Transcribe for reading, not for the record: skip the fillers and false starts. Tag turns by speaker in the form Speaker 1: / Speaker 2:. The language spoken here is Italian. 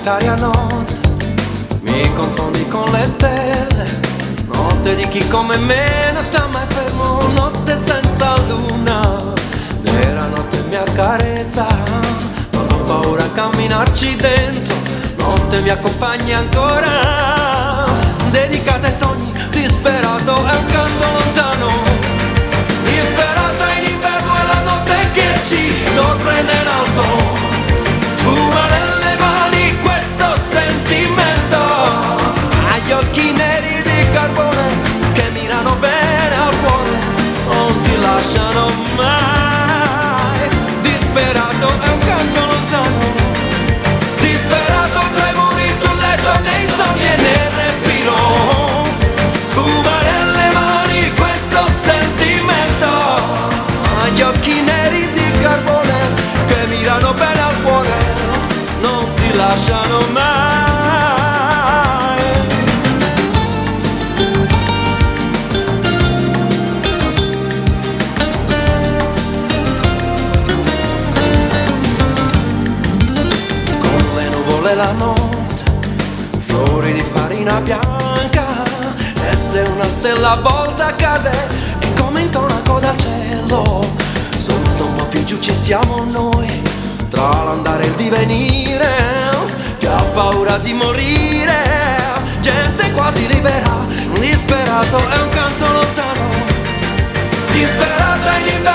Speaker 1: solitaria notte, mi confondi con le stelle. Notte di chi come me non sta mai fermo, notte senza luna, nera notte mi accarezza, non ho paura a camminarci dentro, notte mi accompagni ancora, dedicata ai sogni, disperato è un canto lontano, disperato è in inverno e la notte che ci sorprende in alto, sfuma nelle mani questo sentimento, agli occhi neri di carbone che mirano bene al cuore, non ti lasciano mai, disperato è un canto lontano, disperato tra i muri sul letto, nei sogni e nel respiro, sfuma nelle mani questo sentimento, agli occhi neri di carbone che mirano bene al cuore, non ti lasciano mai. Con le nuvole la notte, fiori di farina bianca, e se una stella a volta cade è come intonaco dal cielo, sotto un po' più giù ci siamo noi, tra l'andare e il divenire, che ha paura di morire, gente quasi libera, disperato è un canto lontano, disperata in inverno.